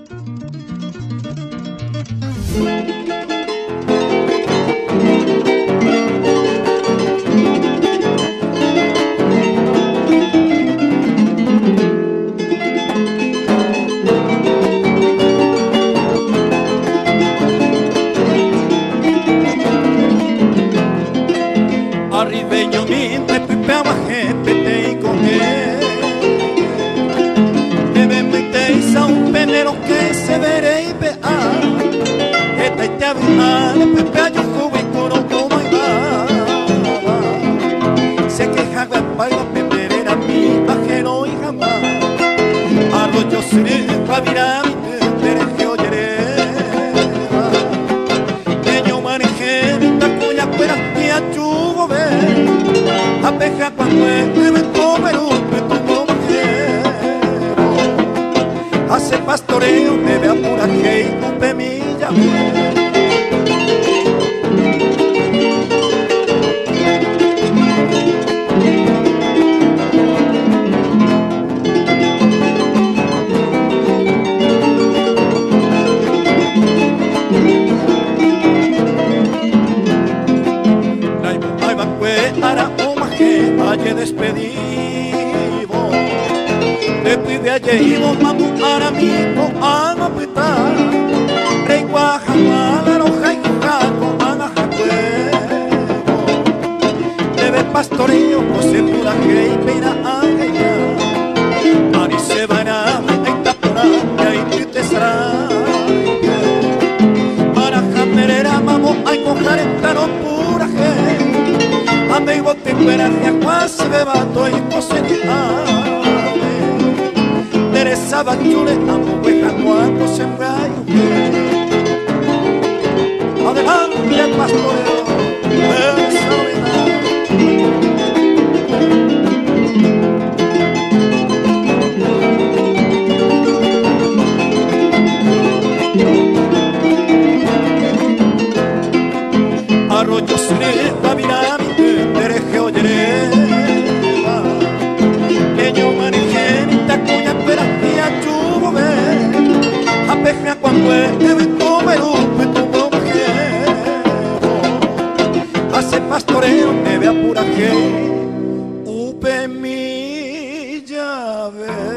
Arribeño mi me pipeaba jefe te y con él me metéis a un penero que se veré y vea esta y te avisa de pipea yo jugo y coro como iba se queja el pago peperera mi pajero y jamás arroyo seré pavira mi pepereje oyeré yo manejé mi tacuya fuera y a chugo ver apeja cuando me comer un petuco majero hace pastoreo me ve a pura que y cumple mi llamero. Despedido después de ayer iba mamu para mí con ama pita rey guajamala roja y cujaco ana jacuego debe pastoreo o se pura que y peina ángela mari se van a esta pura y ahí te será para jamerera mamu hay cojar esta no pura que amigo te esperas que quase me bato y coseñale Teresa Bachule amo hueja cuando sembrayo adelante el pastoreo esa verdad arroyo seré pavira dereje oyereva que yo manejé mi tacuya pero y a chubo ver apeja cuando me comer un petuco majero hace pastoreo me ve a pura que upe mi llave.